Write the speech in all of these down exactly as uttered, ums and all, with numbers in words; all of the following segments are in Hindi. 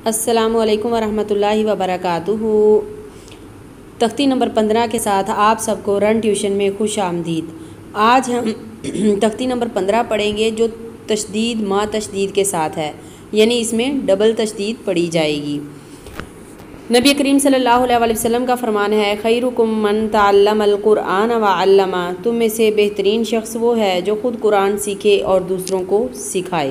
अस्सलामु अलैकुम वरहमतुल्लाहि वबरकातुहू। तख्ती नंबर पंद्रह के साथ आप सबको रन ट्यूशन में खुश आमदीद। आज हम तख्ती नंबर पंद्रह पढ़ेंगे जो तशदीद मा तशदीद के साथ है, यानी इसमें डबल तशदीद पढ़ी जाएगी। नबी करीम सल्लल्लाहु अलैहि वसल्लम का फरमान है, खैरुकुम मन तअल्लमल कुरआन व अल्लमा, तुम में से बेहतरीन शख्स वो है जो ख़ुद कुरान सीखे और दूसरों को सिखाए।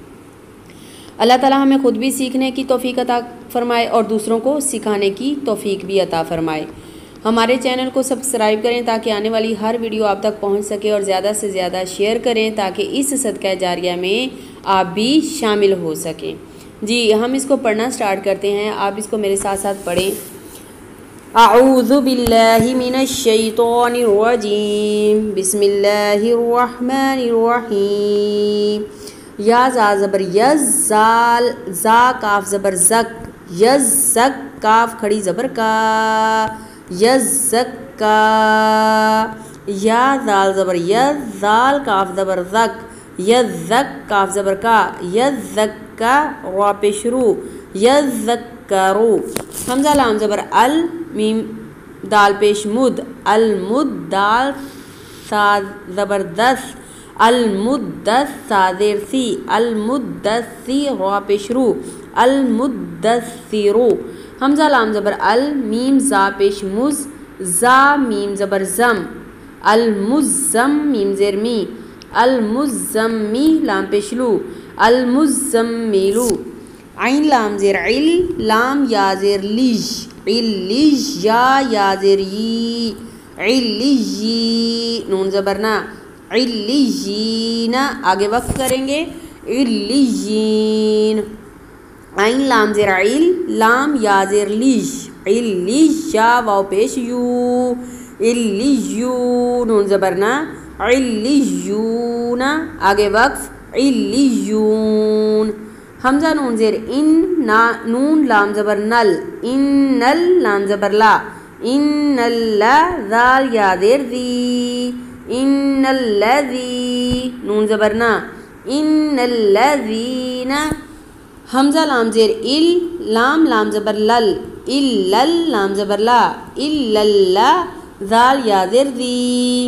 अल्लाह ताला हमें ख़ुद भी सीखने की तौफ़ीक अता फ़रमाए और दूसरों को सिखाने की तौफ़ीक भी अता फ़रमाए। हमारे चैनल को सब्सक्राइब करें ताकि आने वाली हर वीडियो आप तक पहुंच सके और ज़्यादा से ज़्यादा शेयर करें ताकि इस सदका जारिया में आप भी शामिल हो सकें। जी, हम इसको पढ़ना स्टार्ट करते हैं। आप इसको मेरे साथ साथ पढ़ें। अऊज़ु बिल्लाहि मिनश शैतानिर रजीम, बिस्मिल्लाहिर रहमानिर रहीम। या जा ज़बर यज़, ज़ाल ज़ा काफ ज़बर ज़क, यज़ ज़क काफ खड़ी ज़बर का, यज़ ज़क का। या ज़ाल ज़बर यज़, ज़ाल काफ ज़बर ज़क, यज़ ज़क काफ ज़बर का, यज़ ज़क का वा पे शुरू, यज़ ज़क करू। हमज़ा लाम ज़बर अल, मीम दाल पेश मुद, अल मुद दाल सा ज़बर दस, अल मुद्दस सादेर सी, अल मुद्दसी वा पे शुरू, अल मुद्दसिरू। हमज़ा लाम ज़बर अल, मीम ज़ा पेश मुज़, ज़ा मीम ज़बर ज़म, अल मुज़्ज़म मीम ज़ेर मी, अल मुज़्ज़म्मी लाम पेश लू, अल मुज़्ज़म्मिलू। आइन लाम ज़ेर इल, लाम या ज़ेर लिज, इल्लिज या या ज़ेर यी, इल्लिजी नून ज़बर ना, इल्लिजीना आगे वक्त करेंगे, इल्लिजीन। आइन लाम ज़ेर इल, लाम या ज़ेर लिज, इल्लिज या वाव पेश यू, इल्लियू नून ज़बर ना, इल्लियूना आगे वक्त, इल्लियून। हमज़ा नून ज़ेर इन, ना नून लाम ज़बर नल, इन्नल लाम ज़बर ला, इन्नल्ला ज़ाल या ज़ेर ज़ी, इन्नल्लज़ी नून ज़बर ना, इन्नल्लज़ीना। हमज़ा लाम ज़ेर इल, लाम लाम ज़बर लल, इल्लल लाम ज़बर ला, इल्लल्ला ज़ाल या ज़ेर ज़ी,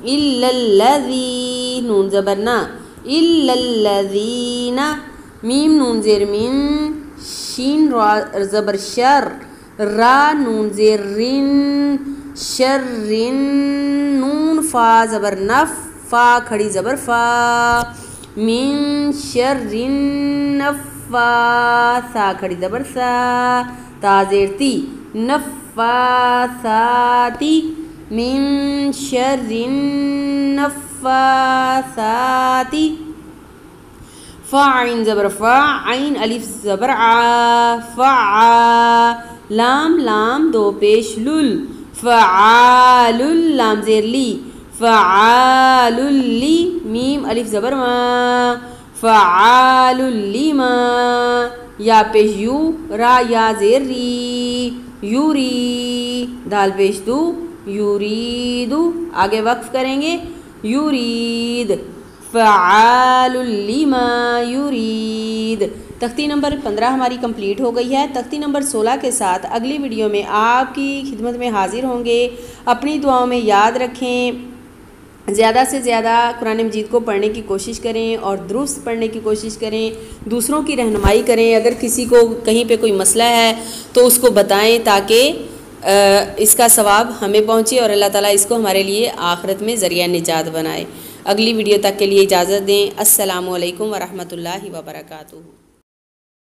इल्लल्लज़ी नून ज़बर ना, इल्लल्लज़ीना। मीम नून ज़ेर मिन, शीन रा ज़बर शर, रा नून ज़ेर रिन, शर्रिन नून फ़ा ज़बर नफ, फ़ा खड़ी ज़बर फ़ा, मिन शर्रिन नफ़्फ़ा सा खड़ी ज़बर सा, ता ज़ेर ती, नफ़्फ़ासाती, मिन शर्रिन नफ़्फ़ासाती। फ़ा आइन ज़बर फ़ा, आइन अलिफ ज़बर आ, फ़आ। लाम लाम दो पेश लुल, फ़आलुल लाम ज़ेर ली, फ़आलुल ली, मीम अलिफ ज़बर मा, फ़आलुल लिमा। या पेश यू, रा या ज़ेर री, यूरी दाल पेश दू, यूरीदू आगे वक्फ करेंगे, यूरीद, फ़आलुल लिमा यूरीद। तख्ती नंबर पंद्रह हमारी कंप्लीट हो गई है। तख्ती नंबर सोलह के साथ अगली वीडियो में आपकी खिदमत में हाजिर होंगे। अपनी दुआओं में याद रखें, ज़्यादा से ज़्यादा कुरान मजीद को पढ़ने की कोशिश करें और दुरुस्त पढ़ने की कोशिश करें, दूसरों की रहनुमाई करें। अगर किसी को कहीं पे कोई मसला है तो उसको बताएं ताकि इसका सवाब हमें पहुँचे और अल्लाह ताला इसको हमारे लिए आखिरत में ज़रिया निजात बनाए। अगली वीडियो तक के लिए इजाज़त दें। अस्सलामु अलैकुम वरहमतुल्लाहि वबरकातुहू।